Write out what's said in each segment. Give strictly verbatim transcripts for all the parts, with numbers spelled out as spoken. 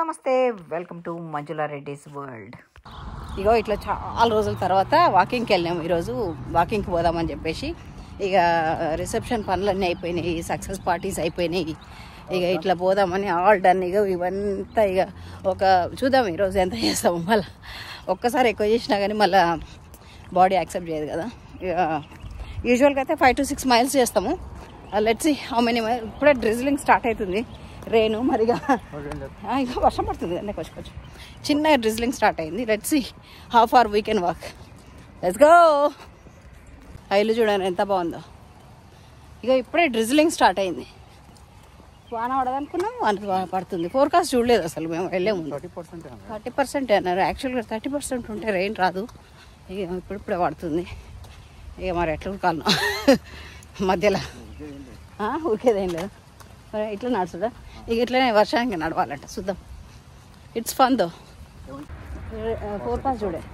నమస్తే, welcome to Manjula Reddy's world. ఇగో ఇట్లా చాలా రోజుల తర్వాత వాకింగ్కి వెళ్ళాము. ఈరోజు వాకింగ్కి పోదామని చెప్పేసి ఇక రిసెప్షన్ పనులన్నీ అయిపోయినాయి, సక్సెస్ పార్టీస్ అయిపోయినాయి. ఇక ఇట్లా పోదామని ఆల్ డన్. ఇక ఇవంతా ఇక ఒక చూద్దాం ఈరోజు ఎంత చేస్తాము. మళ్ళీ ఒక్కసారి ఎక్కువ చేసినా కానీ మళ్ళీ బాడీ యాక్సెప్ట్ చేయదు కదా. ఇక యూజువల్గా అయితే ఫైవ్ టు సిక్స్ మైల్స్ చేస్తాము. Let's see how many miles. ఇప్పుడే డ్రిజిలింగ్ స్టార్ట్ అవుతుంది, రేను మరిగా ఇక వర్షం పడుతుంది కదా కొంచెం కొంచెం చిన్న డ్రిజిలింగ్ స్టార్ట్ అయింది. Let's see how far we can walk. Let's go. ఆ ఇల్లు చూడండి ఎంత బాగుందో. ఇక ఇప్పుడే డ్రిజిలింగ్ స్టార్ట్ అయింది. వాన పడదనుకున్నాం, వాన పడుతుంది. ఫోర్కాస్ట్ చూడలేదు అసలు మేము వెళ్ళే ముందు. థర్టీ పర్సెంట్ అన్నారు. యాక్చువల్గా థర్టీ పర్సెంట్ ఉంటే రెయిన్ రాదు. ఇక ఇప్పుడిప్పుడే పడుతుంది. ఇక మరి ఎట్లా కాలం మధ్యలో ఊరికేదేం లేదు. మరి ఇట్లా నడుచుదా. ఇక ఇట్లనే వర్షానికి నడవాలంట. చూద్దాం. It's fun though. ఫోర్కాస్ట్ చూడే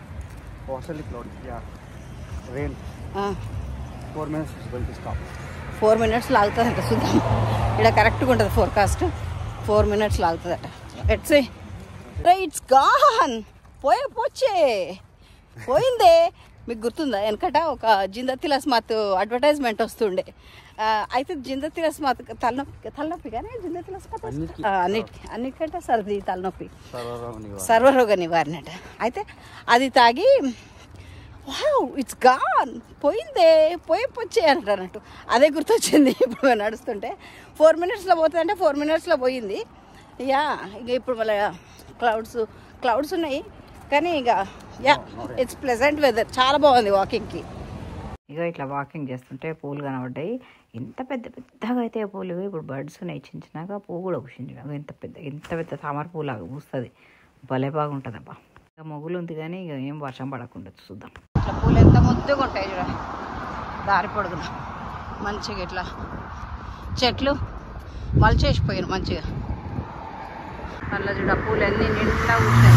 ఫోర్ మినిట్స్ లాగుతుందట. చూద్దాం. ఇక్కడ కరెక్ట్గా ఉంటుంది ఫోర్కాస్ట్. ఫోర్ మినిట్స్ లాగుతుందట. It's it's gone. పోయే పోచే పోయిందే. మీకు గుర్తుందా వెనకట ఒక జిందతిల్ అస్మాత్ అడ్వర్టైజ్మెంట్ వస్తుండే. అయితే జిందతిల్ అస్మాత్ తలనొప్పి తలనొప్పి కానీ జిందతిల్ అస్మాత్ అన్నిటికీ అన్నిటికంటే సర్ది తలనొప్పి సర్వరోగ నివారణ అట. అయితే అది తాగి వావ్ ఇట్స్ గాన్ పోయిందే పోయి పొచ్చే అంటారు అన్నట్టు. అదే గుర్తొచ్చింది ఇప్పుడు నడుస్తుంటే. ఫోర్ మినిట్స్లో పోతుంది అంటే ఫోర్ మినిట్స్లో పోయింది. యా ఇక ఇప్పుడు మళ్ళీ క్లౌడ్స్ క్లౌడ్స్ ఉన్నాయి కానీ ఇక యా ఇట్స్ ప్లెజెంట్ వెదర్. చాలా బాగుంది వాకింగ్కి. ఇక ఇట్లా వాకింగ్ చేస్తుంటే పూలు కనబడ్డాయి. ఎంత పెద్ద పెద్దగా అయితే పూలు. ఇప్పుడు బర్డ్స్ ఉన్నాయి, చిన్న చిన్నగా పువ్వు కూడా పూసింది. ఎంత పెద్ద ఎంత పెద్ద తామర పూలాగా పూస్తుంది. భలే బాగుంటుంది అబ్బా. ఇక మొగులు ఉంది కానీ ఇక ఏం వర్షం పడకుండా చూద్దాం. ఇట్లా పూలు ఎంత ముద్దుగా ఉంటాయి చూడండి. దారి పొడుగున మంచిగా ఇట్లా చెట్లు మలిచేసిపోయాను మంచిగా. అట్లా చూడ పూలు అన్నీ నిండా ఉంటాయి.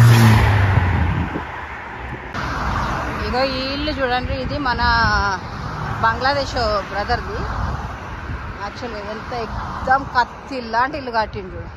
ఇగో ఈ ఇల్లు చూడండి, ఇది మన బంగ్లాదేశ్ బ్రదర్ది. యాక్చువల్గా ఎంత ఎగ్జామ్ కత్తి లాంటి ఇల్లు కట్టిండు చూడు.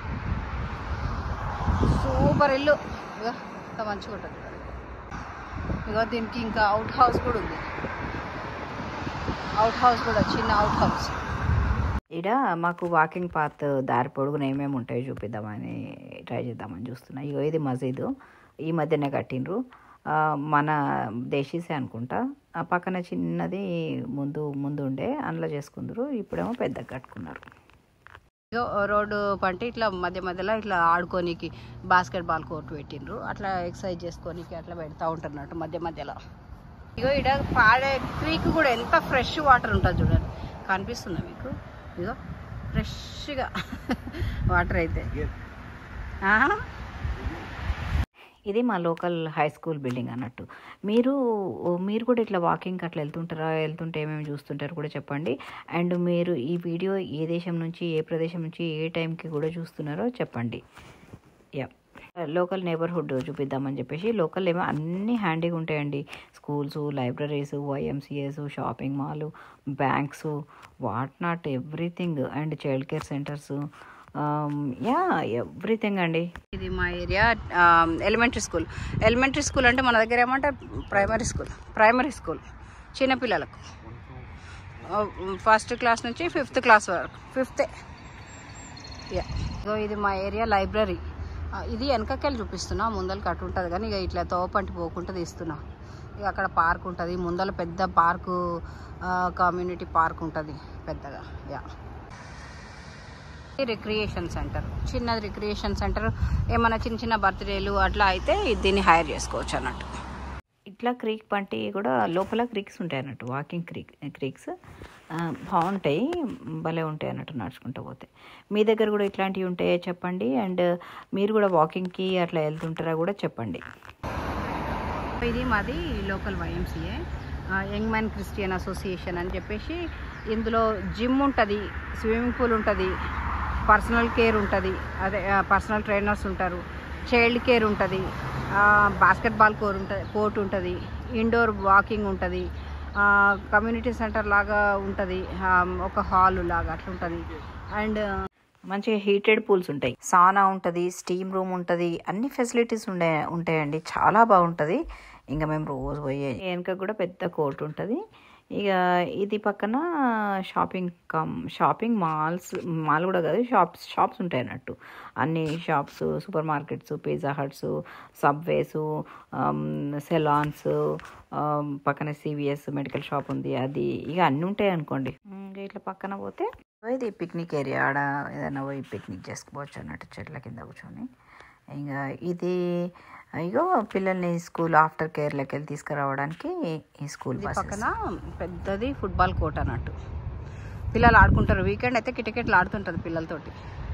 సూపర్ ఇల్లు. ఇగో ఎంత మంచిగా ఉంటుంది. ఇగో దీనికి ఇంకా అవుట్ హౌస్ కూడా ఉంది. అవుట్ హౌస్ కూడా చిన్న అవుట్ హౌస్. ఇక్కడ మాకు వాకింగ్ పాత్ దారి పొడుగున ఏమేమి ఉంటాయో చూపిద్దామని ట్రై చేద్దామని చూస్తున్నా. ఇగో ఇది మసీదు, ఈ మధ్యనే కట్టిండ్రు. మన దేశీసే అనుకుంటా. ఆ పక్కన చిన్నది ముందు ముందు ఉండే అందులో చేసుకుందరు. ఇప్పుడేమో పెద్దగా కట్టుకున్నారు. రోడ్డు పంటి ఇట్లా మధ్య మధ్యలో ఇట్లా ఆడుకోనికి బాస్కెట్ బాల్ కోర్టు పెట్టిండ్రు. అట్లా ఎక్సర్సైజ్ చేసుకోనికి అట్లా పెడతా ఉంటున్నట్టు మధ్య మధ్యలో. ఇగో ఇక్కడ పాడే క్రీక్ కూడా ఎంత ఫ్రెష్ వాటర్ ఉంటుంది చూడండి. కనిపిస్తుందా మీకు? ఇగో ఫ్రెష్గా వాటర్ అయితే. ఇది మా లోకల్ హై స్కూల్ బిల్డింగ్ అన్నట్టు. మీరు మీరు కూడా ఇట్లా వాకింగ్ అట్లా వెళ్తుంటారా? వెళ్తుంటే ఏమేమి చూస్తుంటారు కూడా చెప్పండి. అండ్ మీరు ఈ వీడియో ఏ దేశం నుంచి, ఏ ప్రదేశం నుంచి, ఏ టైంకి కూడా చూస్తున్నారో చెప్పండి. యా లోకల్ నేబర్హుడ్ చూపిద్దామని చెప్పేసి. లోకల్ ఏమో అన్నీ హ్యాండీగా ఉంటాయండి. Schools, libraries, YMCAs, shopping mall, banks, what not everything. And child care centres, yeah everything అండి. ఇది మా area elementary school. Elementary school అంటే మన దగ్గర ఏమంటారు ప్రైమరీ స్కూల్. ప్రైమరీ స్కూల్ చిన్నపిల్లలకు ఫస్ట్ క్లాస్ నుంచి ఫిఫ్త్ క్లాస్ వరకు. ఫిఫ్తే. యా ఇది మా ఏరియా లైబ్రరీ. ఇది వెనకకెళ్ళి చూపిస్తున్నా, ముందలకి అటు ఉంటుంది కానీ ఇక ఇట్లా తోపంటి పోకుండా తీస్తున్నా. ఇక అక్కడ పార్క్ ఉంటుంది ముందల, పెద్ద పార్కు, కమ్యూనిటీ పార్క్ ఉంటుంది పెద్దగా. యా రిక్రియేషన్ సెంటర్, చిన్నది రిక్రియేషన్ సెంటర్. ఏమైనా చిన్న చిన్న బర్త్డేలు అట్లా అయితే దీన్ని హైర్ చేసుకోవచ్చు అన్నట్టు. ఇట్లా క్రీక్ పంటి కూడా లోపల క్రీక్స్ ఉంటాయి అన్నట్టు. వాకింగ్ క్రీక్ క్రీక్స్ బాగుంటాయి, భలే ఉంటాయి అన్నట్టు నడుచుకుంటూ పోతే. మీ దగ్గర కూడా ఇట్లాంటివి ఉంటాయో చెప్పండి. అండ్ మీరు కూడా వాకింగ్కి అట్లా వెళ్తుంటారా కూడా చెప్పండి. ఇది మాది local YMCA, young man Christian association అని చెప్పేసి. ఇందులో జిమ్ ఉంటుంది, స్విమ్మింగ్ పూల్ ఉంటుంది, పర్సనల్ కేర్ ఉంటుంది, అదే పర్సనల్ ట్రైనర్స్ ఉంటారు, చైల్డ్ కేర్ ఉంటుంది, బాస్కెట్బాల్ కోర్ ఉంటుంది, కోర్ట్ ఉంటుంది, ఇండోర్ వాకింగ్ ఉంటుంది, కమ్యూనిటీ సెంటర్ లాగా ఉంటుంది, ఒక హాల్ లాగా అట్లా ఉంటుంది. అండ్ మంచిగా హీటెడ్ పూల్స్ ఉంటాయి, సానా ఉంటుంది, స్టీమ్ రూమ్ ఉంటుంది, అన్ని ఫెసిలిటీస్ ఉండే ఉంటాయండి. చాలా బాగుంటుంది. ఇంకా మేము రోజు పోయే వెనక కూడా పెద్ద కోర్ట్ ఉంటుంది. ఇక ఇది పక్కన shopping come shopping malls mall కూడా కాదు, షాప్స్ షాప్స్ ఉంటాయి అన్నట్టు. అన్ని shops, super markets, Pizza Huts, Subways, salons, పక్కన సివిఎస్ మెడికల్ షాప్ ఉంది, అది ఇక అన్నీ ఉంటాయి అనుకోండి. ఇంకా ఇట్లా పక్కన పోతే ఇది పిక్నిక్ ఏరియా. ఆడ ఏదైనా పోయి పిక్నిక్ చేసుకోవచ్చు అన్నట్టు, చెట్ల కింద కూర్చొని. ఇంకా ఇది ఇగో పిల్లల్ని స్కూల్ ఆఫ్టర్ కేర్లోకి వెళ్ళి తీసుకురావడానికి ఈ స్కూల్ పక్కన పెద్దది ఫుట్బాల్ కోర్ట్ అన్నట్టు. పిల్లలు ఆడుకుంటారు, వీకెండ్ అయితే కిటకెట్లు ఆడుతుంటారు పిల్లలతోటి.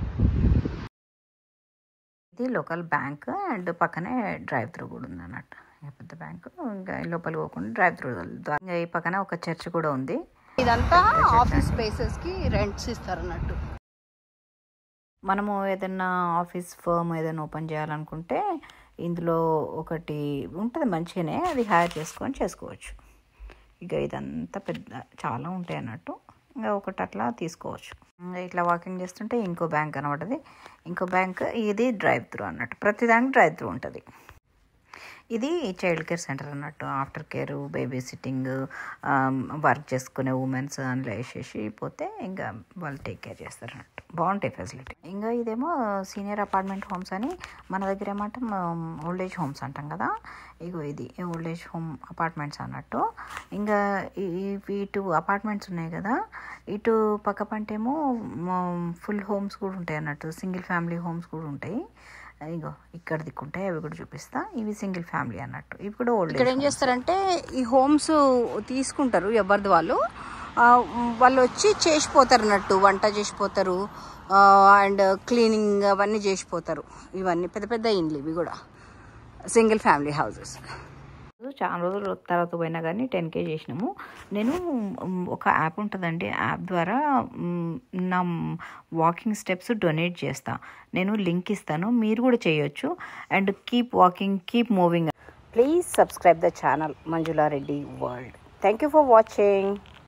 ఇది లోకల్ బ్యాంక్ అండ్ పక్కనే డ్రైవ్ త్రూ కూడా ఉంది అన్నట్టు. పెద్ద బ్యాంకు, ఇంకా లోపల పోకుండా డ్రైవ్ త్రూ. ఇంకా ఈ పక్కన ఒక చర్చ్ కూడా ఉంది. ఇదంతా ఆఫీస్ స్పేసెస్ కి రెంట్స్ ఇస్తారు అన్నట్టు. మనము ఏదైనా ఆఫీస్ ఫర్మ్ ఏదైనా ఓపెన్ చేయాలనుకుంటే ఇందులో ఒకటి ఉంటుంది మంచిగానే, అది హైర్ చేసుకొని చేసుకోవచ్చు. ఇక ఇదంతా పెద్ద చాలా ఉంటాయి అన్నట్టు. ఇంకా ఒకటి అట్లా తీసుకోవచ్చు. ఇంకా ఇట్లా వాకింగ్ చేస్తుంటే ఇంకో బ్యాంక్ కనబడుతుంది. ఇంకో బ్యాంక్ ఇది డ్రైవ్ త్రూ అన్నట్టు. ప్రతిదానికి డ్రైవ్ త్రూ ఉంటుంది. ఇది చైల్డ్ కేర్ సెంటర్ అన్నట్టు. After care, baby sitting, work చేసుకునే ఉమెన్స్ అందులో వేసేసి పోతే ఇంకా వాళ్ళు టేక్ కేర్ చేస్తారు అన్నట్టు. బాగుంటాయి ఫెసిలిటీ. ఇంకా ఇదేమో సీనియర్ అపార్ట్మెంట్ హోమ్స్ అని, మన దగ్గర ఏమంటాం ఓల్డ్ ఏజ్ హోమ్స్ అంటాం కదా. ఇగో ఇది ఓల్డ్ ఏజ్ హోమ్ అపార్ట్మెంట్స్ అన్నట్టు. ఇంకా ఇటు అపార్ట్మెంట్స్ ఉన్నాయి కదా, ఇటు పక్క పంటేమో ఫుల్ హోమ్స్ కూడా ఉంటాయి అన్నట్టు. సింగిల్ ఫ్యామిలీ హోమ్స్ కూడా ఉంటాయి. ఇగో ఇక్కడ దిక్కుంటాయి, అవి కూడా చూపిస్తా. ఇవి సింగిల్ ఫ్యామిలీ అన్నట్టు. ఇవి కూడా ఓల్డ్. ఇక్కడ ఏం చేస్తారంటే ఈ హోమ్స్ తీసుకుంటారు ఎవరిది వాళ్ళు, వాళ్ళు వచ్చి చేసిపోతారు అన్నట్టు. వంట చేసిపోతారు అండ్ క్లీనింగ్ అవన్నీ చేసిపోతారు. ఇవన్నీ పెద్ద పెద్ద ఇండ్లు, ఇవి కూడా సింగిల్ ఫ్యామిలీ హౌసెస్. చాలా రోజులు తర్వాత పోయినా కానీ టెన్ కే చేసినాము. నేను ఒక యాప్ ఉంటుందండి, యాప్ ద్వారా నా వాకింగ్ స్టెప్స్ డొనేట్ చేస్తా. నేను లింక్ ఇస్తాను, మీరు కూడా చేయొచ్చు. And keep walking, keep moving. Please subscribe the channel Manjula Reddy world. Thank you for watching.